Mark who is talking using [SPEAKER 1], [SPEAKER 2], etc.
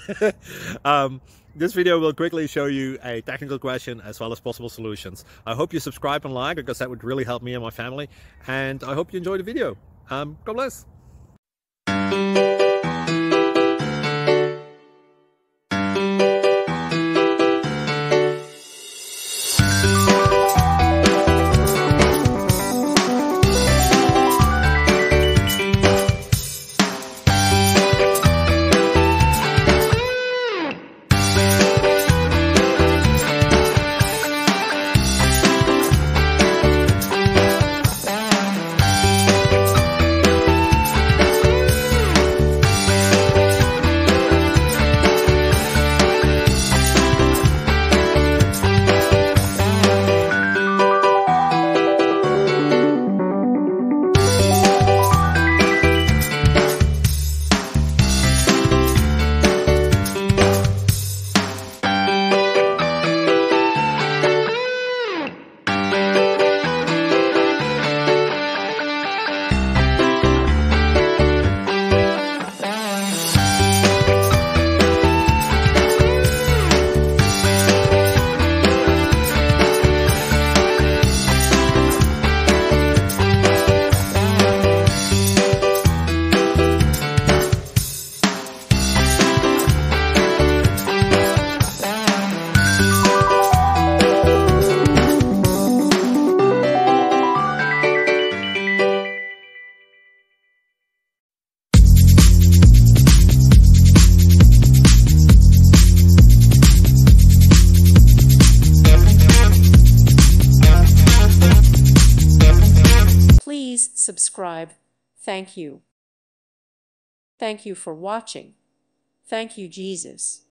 [SPEAKER 1] This video will quickly show you a technical question as well as possible solutions. I hope you subscribe and like, because that would really help me and my family. And I hope you enjoy the video. God bless.
[SPEAKER 2] Please subscribe. Thank you. Thank you for watching. Thank you, Jesus.